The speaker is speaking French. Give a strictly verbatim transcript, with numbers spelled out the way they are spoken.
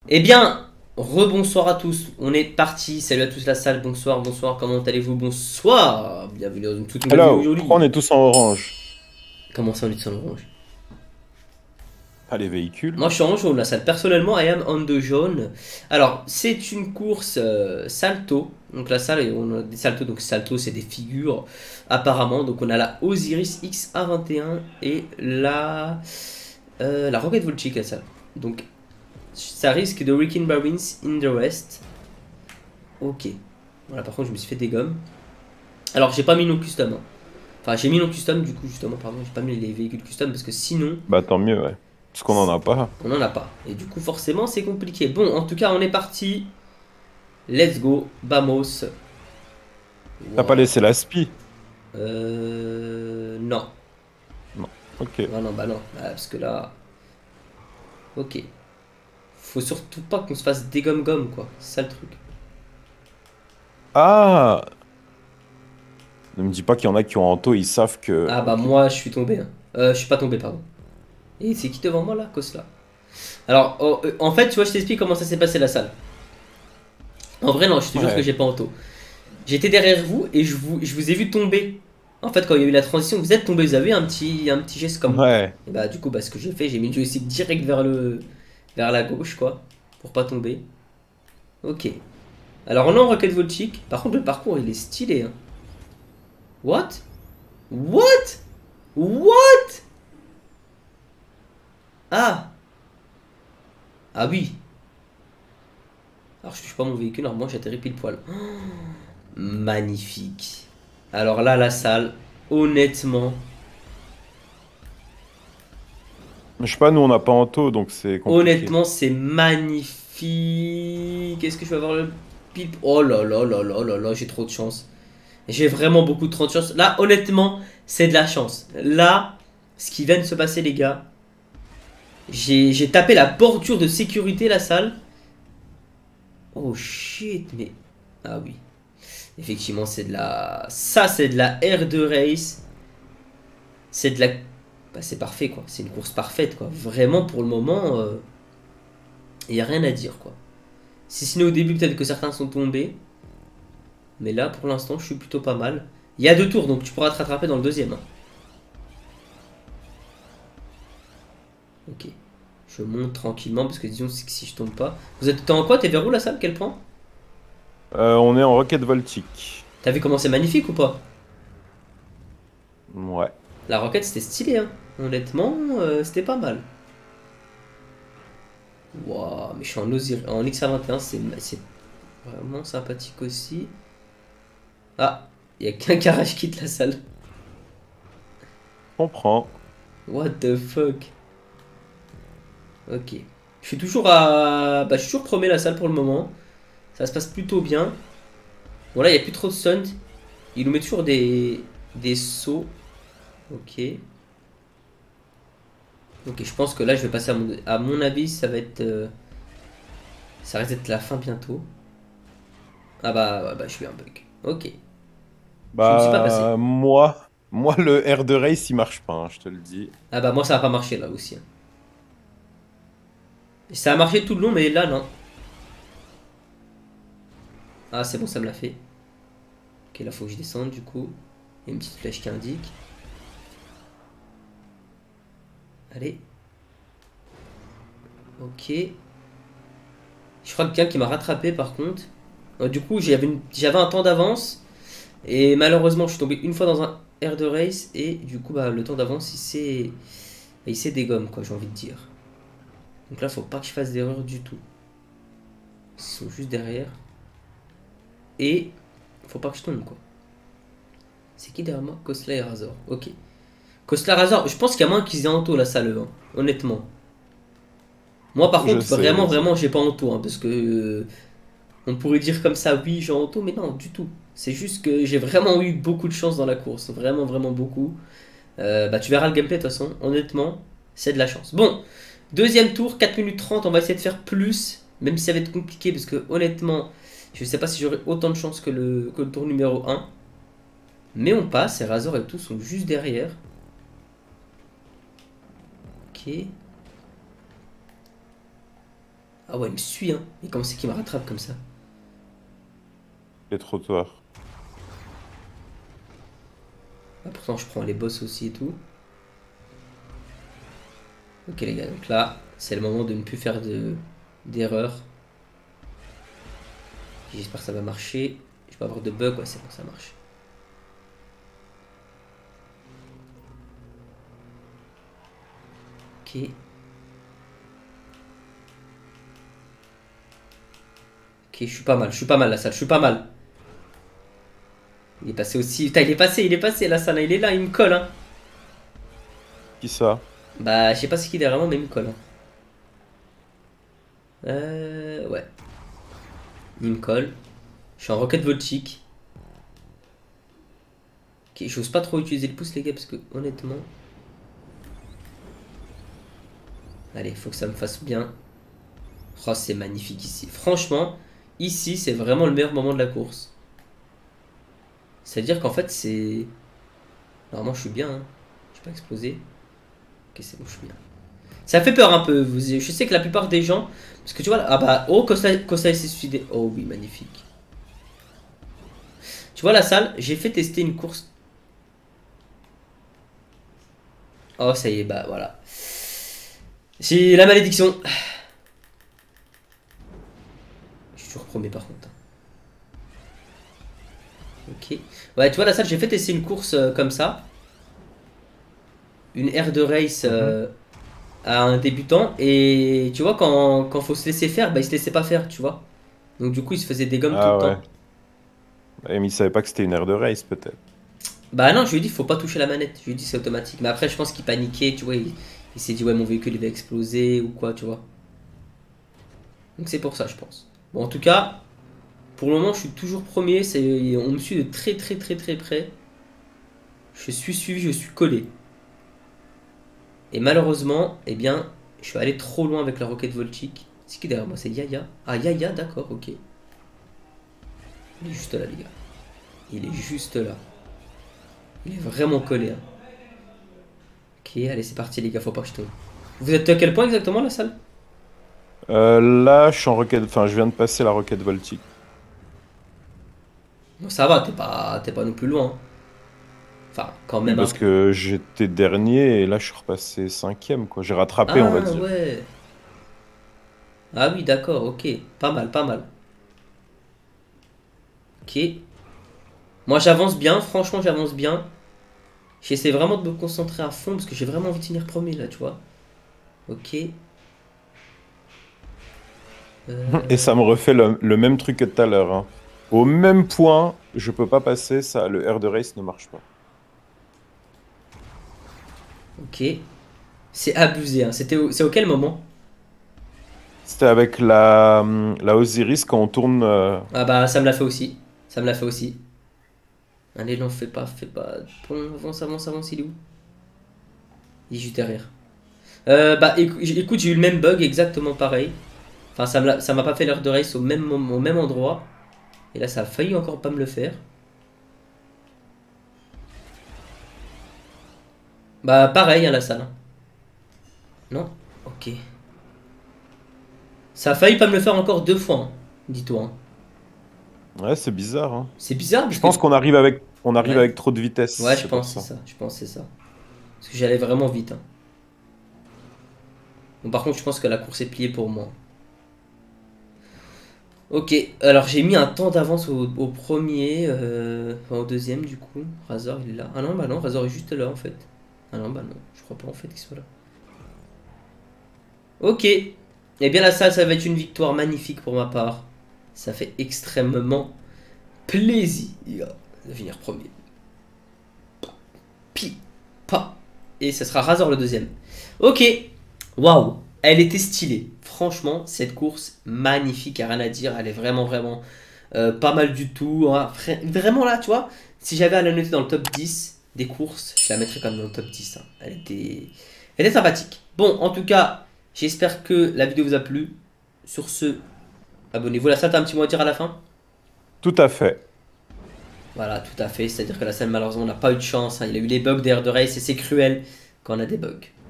Eh bien, rebonsoir à tous, on est parti, salut à tous la salle, bonsoir, bonsoir, comment allez-vous, bonsoir, bienvenue dans une toute nouvelle vidéo Alors, pourquoi on aujourd'hui. est tous en orange? Comment ça on est sur l'orange? Pas les véhicules. Moi je suis en jaune la salle, personnellement I am on the jaune. Alors, c'est une course euh, salto, donc la salle, on a des saltos, donc salto c'est des figures apparemment, donc on a la Osiris X A vingt et un et la, euh, la Rocket Voltic la salle. Donc ça risque de Wrecking Barons in the West. Ok. Voilà, par contre, je me suis fait des gommes. Alors, j'ai pas mis non custom. Hein. Enfin, j'ai mis non custom, du coup, justement, pardon, j'ai pas mis les véhicules custom parce que sinon, Bah tant mieux, ouais. Parce qu'on en a pas. on en a pas. Et du coup, forcément, c'est compliqué. Bon, en tout cas, on est parti. Let's go, vamos. T'as pas Wow. laissé la spi? Euh. Non. Non. Ok. Non, non, bah non. Ah, parce que là. Ok. Faut surtout pas qu'on se fasse des gomme-gomme, quoi. C'est ça le truc. Ah! Ne me dis pas qu'il y en a qui ont Anto, ils savent que... Ah, bah Ok. moi, je suis tombé. Hein. Euh, je suis pas tombé, pardon. Et c'est qui devant moi là, Kosla? Alors, oh, euh, en fait, tu vois, je t'explique comment ça s'est passé la salle. En vrai, non, je te jure que Ouais. j'ai pas auto. J'étais derrière vous et je vous, je vous ai vu tomber. En fait, quand il y a eu la transition, vous êtes tombé, vous avez eu un petit, un petit geste comme. Ouais. Et bah, du coup, bah, ce que j'ai fait, j'ai mis le joystick direct vers, le, vers la gauche, quoi, pour pas tomber. Ok. Alors, on est en Rocket Voltic. Par contre, le parcours, il est stylé. Hein. What? What? What? Ah! Ah oui. Alors, je touche pas mon véhicule, normalement, j'atterris pile poil. Magnifique. Alors là, la salle, honnêtement. Mais je sais pas, nous on n'a pas Anto, donc c'est compliqué. Honnêtement, c'est magnifique. Est-ce que je vais avoir le pile? Oh là là là là là là, j'ai trop de chance. J'ai vraiment beaucoup trop de chance. Là, honnêtement, c'est de la chance. Là, ce qui vient de se passer, les gars, j'ai j'ai tapé la bordure de sécurité, la salle. Oh shit, mais. Ah oui. Effectivement, c'est de la. Ça, c'est de la R deux Race. C'est de la. Bah, c'est parfait, quoi. C'est une course parfaite, quoi. Vraiment, pour le moment, il n'y a rien à dire, quoi. Si ce n'est au début, peut-être que certains sont tombés. Mais là, pour l'instant, je suis plutôt pas mal. Il y a deux tours, donc tu pourras te rattraper dans le deuxième. Hein. Ok. Je monte tranquillement, parce que disons que si je tombe pas... Vous êtes en quoi? T'es vers où la salle? Quel point? Euh, on est en Rocket Voltic. T'as vu comment c'est magnifique ou pas? Ouais. La roquette, c'était stylé, hein. Honnêtement, euh, c'était pas mal. Waouh, mais je suis en, Osir... en X A vingt et un, c'est vraiment sympathique aussi. Ah, il y a qu'un garage qui quitte la salle. Je comprends. What the fuck? Ok. Je suis toujours à. Bah, je suis toujours premier la salle pour le moment. Ça se passe plutôt bien. Bon, là, il n'y a plus trop de stunt. Il nous met toujours des, des sauts. Ok. Ok, je pense que là, je vais passer à mon, à mon avis, ça va être. euh, ça risque d'être la fin bientôt. Ah bah, bah, bah, je suis un bug. Ok. Je ne suis pas passé. Bah moi... Moi le R deux Race il marche pas, hein, je te le dis. Ah bah, moi, ça va pas marcher là aussi. Hein. Ça a marché tout le long, mais là, non. Ah, c'est bon, ça me l'a fait. Ok, là, faut que je descende du coup. Il y a une petite flèche qui indique. Allez. Ok. Je crois que quelqu'un qui m'a rattrapé par contre. Euh, du coup, j'avais une- j'avais un temps d'avance. Et malheureusement, je suis tombé une fois dans un air de race. Et du coup, bah, le temps d'avance, il s'est il s'est dégomme, quoi, j'ai envie de dire. Donc là, faut pas que je fasse d'erreur du tout. Ils sont juste derrière. Et faut pas que je tombe, quoi. C'est qui derrière moi? Kosla et Razor. Ok. Kosla Razor, je pense qu'il y a moins qu'ils aient en taux, la salle, hein, honnêtement. Moi, par Je contre, sais, vraiment, je sais. vraiment, j'ai pas en taux. Hein, parce que euh, on pourrait dire comme ça, oui, j'ai en taux, mais non, du tout. C'est juste que j'ai vraiment eu beaucoup de chance dans la course. Vraiment, vraiment beaucoup. Euh, bah, tu verras le gameplay de toute façon. Honnêtement, c'est de la chance. Bon, deuxième tour, quatre minutes trente. On va essayer de faire plus. Même si ça va être compliqué. Parce que honnêtement, je sais pas si j'aurai autant de chance que le, que le tour numéro un. Mais on passe. Et Razor et tout sont juste derrière. Ok. Ah ouais, il me suit, hein. Et comment c'est qu'il me rattrape comme ça? Les trottoirs. Ah, pourtant, je prends les boss aussi et tout. Ok, les gars, donc là, c'est le moment de ne plus faire de d'erreur. J'espère que ça va marcher. Je vais pas avoir de bug, ouais, c'est bon, ça marche. Ok. Ok, je suis pas mal, je suis pas mal la salle, je suis pas mal. Il est passé aussi. Putain, il est passé, il est passé la salle, il est là, il me colle, hein. Qui ça? Bah, je sais pas ce qu'il est vraiment, mais il me colle, hein. Euh. Ouais. Il me colle. Je suis en rocket voltique. Ok, j'ose pas trop utiliser le pouce, les gars, parce que honnêtement. Allez, faut que ça me fasse bien. Oh, c'est magnifique ici. Franchement, ici, c'est vraiment le meilleur moment de la course. C'est-à-dire qu'en fait, c'est. Normalement, je suis bien, hein. Je suis pas explosé. Ok, c'est bon, je suis bien. Ça fait peur un peu. Vous... Je sais que la plupart des gens. Parce que tu vois là. Ah bah. Oh, Costa, Costa s'est suicidé. Oh oui, magnifique. Tu vois la salle, j'ai fait tester une course. Oh, ça y est, bah voilà. C'est la malédiction. Je suis toujours premier par contre. Ok. Ouais, tu vois la salle, j'ai fait tester une course euh, comme ça. Une aire de race Mhm. euh, à un débutant. Et tu vois, quand, quand faut se laisser faire, bah il se laissait pas faire, tu vois. Donc du coup, il se faisait des gommes tout le Ah temps. ouais. Eh, mais il savait pas que c'était une aire de race, peut-être. Bah non, je lui ai dit, faut pas toucher la manette. Je lui ai dit, c'est automatique. Mais après, je pense qu'il paniquait, tu vois. Il, il s'est dit, ouais, mon véhicule il va exploser ou quoi, tu vois. Donc c'est pour ça, je pense. Bon, en tout cas, pour le moment, je suis toujours premier. C'est, on me suit de très, très, très, très près. Je suis suivi, je suis collé. Et malheureusement, eh bien, je suis allé trop loin avec la roquette voltique. C'est qui derrière moi? C'est Yaya. Ah, Yaya, d'accord, ok. Il est juste là, les gars. Il est juste là. Il est vraiment collé, hein. Ok, allez, c'est parti, les gars, faut pas que je tombe. Vous êtes à quel point exactement, la salle? Euh, là, je suis en roquette. Enfin, je viens de passer la roquette voltique. Bon, ça va, t'es pas, t'es pas non plus loin, hein. Enfin, quand Oui, même un parce peu. que j'étais dernier et là, je suis repassé cinquième, quoi. J'ai rattrapé, on va Ah, dire. ouais. Ah oui, d'accord, ok. Pas mal, pas mal. Ok. Moi, j'avance bien, franchement, j'avance bien. J'essaie vraiment de me concentrer à fond parce que j'ai vraiment envie de finir premier, là, tu vois. Ok. Et Euh, ça me refait le, le même truc que tout à l'heure, hein. Au même point, je peux pas passer, ça, le air de race ne marche pas. ok. C'est abusé, hein. C'était au... C'est auquel moment? C'était avec la, hum, la Osiris quand on tourne. euh, Ah bah, ça me l'a fait aussi. Ça me l'a fait aussi. Allez, non, fais pas, fais pas. Bon, avance, avance, avance, il est où? Il est juste derrière. Euh, bah, écou- écoute, j'ai eu le même bug, exactement pareil. Enfin, ça me l'a- ça m'a pas fait l'heure de race au même, moment- au même endroit. Et là, ça a failli encore pas me le faire. Bah, pareil, hein, la salle, hein. Non? Ok. Ça a failli pas me le faire encore deux fois, hein, dis-toi, hein. Ouais, c'est bizarre, hein. C'est bizarre parce Je que. pense qu'on arrive avec, on arrive Ouais. avec trop de Ouais, vitesse, je c'est pour pense, c'est ça. ça. Je pense, c'est ça. Parce que j'allais vraiment vite, hein. Bon, par contre, je pense que la course est pliée pour moi. Ok, alors j'ai mis un temps d'avance au, au premier, euh, enfin, au deuxième du coup. Razor il est là. Ah non, bah non, Razor est juste là en fait. Ah non, bah non, je crois pas en fait qu'il soit là. Ok, eh bien la salle, ça va être une victoire magnifique pour ma part. Ça fait extrêmement plaisir de finir premier. Pi, pa. Et ce sera Razor le deuxième. Ok, waouh, elle était stylée. Franchement, cette course magnifique, y a rien à dire. Elle est vraiment, vraiment euh, pas mal du tout, hein. Vraiment là, tu vois, si j'avais à la noter dans le top dix des courses, je la mettrais quand même dans le top dix, hein. Elle était, elle était sympathique. Bon, en tout cas, j'espère que la vidéo vous a plu. Sur ce, abonnez-vous. La salle, t'as un petit mot à dire à la fin? Tout à fait. Voilà, tout à fait. C'est-à-dire que la salle, malheureusement, n'a pas eu de chance, hein. Il a eu des bugs d'air de race et c'est cruel quand on a des bugs.